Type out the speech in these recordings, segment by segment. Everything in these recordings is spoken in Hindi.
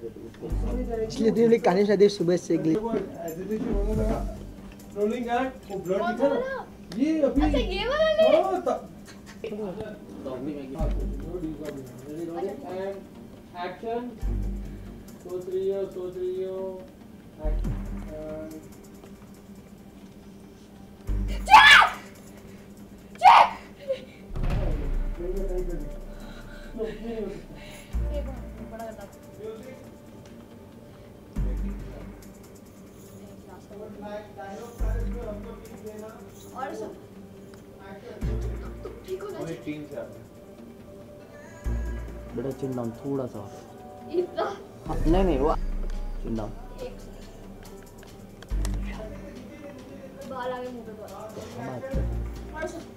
इसलिए तुमने कहानी शादी सुबह से रोलिंग एक्ट वो ब्लड दिखा ना ये अभी अच्छा ये वाला नहीं एंड एक्शन सोच रही हो और सब ठीक हो ना टीम से आते बड़ा चिंडाम थोड़ा सा इतना नहीं वो चिंडाम बाल आगे मुंह पे और सब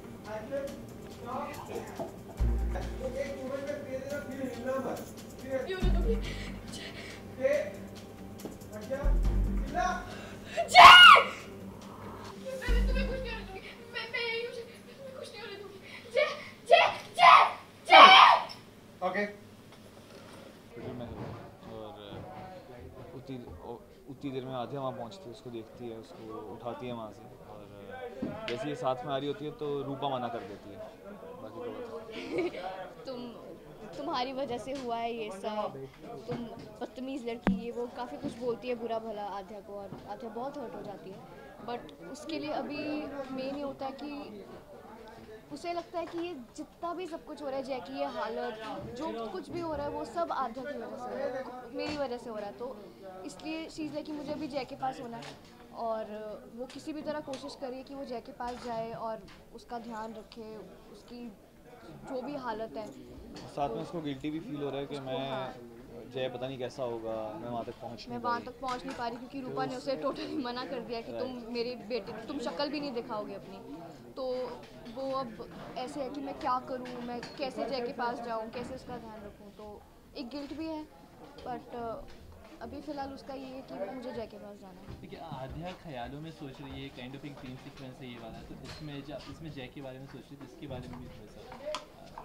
उतनी देर में आधे वहाँ पहुँचती है, उसको देखती है, उसको उठाती है वहाँ से, और जैसे ये साथ में आ रही होती है तो रूपा मना कर देती है। बाकी तो तुम्हारी वजह से हुआ है ये सब, तुम बदतमीज़ लड़की, ये वो काफ़ी कुछ बोलती है बुरा भला आध्या को, और आध्या बहुत हर्ट हो जाती है। बट उसके लिए अभी मेन ये होता है कि उसे लगता है कि ये जितना भी सब कुछ हो रहा है, जैकी ये हालत जो कुछ भी हो रहा है वो सब आध्या की वजह से हो रहा है, मेरी वजह से हो रहा है। तो इसलिए चीज़ है कि मुझे अभी जय के पास होना है, और वो किसी भी तरह कोशिश करिए कि वो जय के पास जाए और उसका ध्यान रखे, उसकी जो भी हालत है। साथ में उसको गिल्टी भी फील हो रहा है कि मैं जय पता नहीं कैसा होगा, मैं वहाँ तक पहुँच नहीं पा रही क्योंकि रूपा ने उसे टोटली मना कर दिया कि तुम मेरे बेटे, तुम शक्ल भी नहीं दिखाओगे अपनी। तो वो अब ऐसे है कि मैं क्या करूँ, मैं कैसे जय के पास जाऊँ, कैसे उसका ध्यान रखूँ। तो एक गिल्ट भी है, बट अभी फ़िलहाल उसका ये है कि मुझे जय के पास जाना है। देखिए आध्या ख्यालों में सोच रही है, काइंड ऑफ एक ड्रीम सीक्वेंस है ये वाला, तो इसमें जय के बारे में सोच रही है, तो इसके बारे में भी थोड़ा सा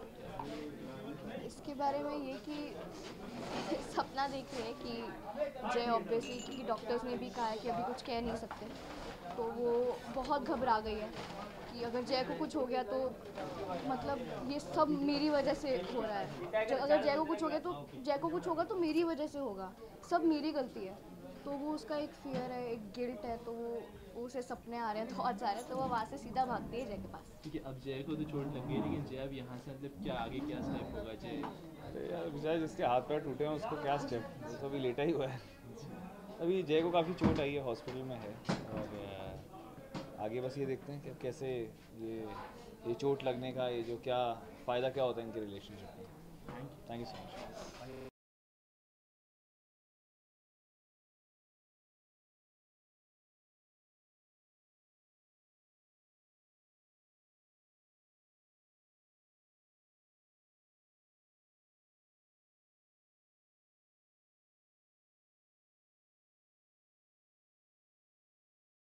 इसके बारे में ये कि सपना देख रहे हैं कि जय ऑब्वियसली, क्योंकि डॉक्टर्स ने भी कहा है कि अभी कुछ कह नहीं सकते, तो वो बहुत घबरा गई है कि अगर जय को कुछ हो गया तो मतलब ये सब मेरी वजह से हो रहा है। अगर जय को कुछ हो गया तो जय को कुछ होगा तो मेरी वजह से होगा, सब मेरी गलती है। तो वो उसका एक फियर है, एक गिल्ट है, तो वो उसे सपने आ रहे हैं बहुत सारे, तो वो वहाँ से सीधा भागती है जय के पास। ठीक है, अब जय को तो चोट लग गई, लेकिन जय अब यहाँ से मतलब क्या आगे क्या स्टेप होगा जय? अरे यार जय जिसके हाथ पैर टूटे हैं उसको क्या स्टेप, वो तो अभी लेटा ही हुआ है। अभी जय को काफ़ी चोट आई है, हॉस्पिटल में है, और आगे बस ये देखते हैं कि कैसे ये चोट लगने का ये जो क्या फ़ायदा क्या होता है इनके रिलेशनशिप में। Thank you so much.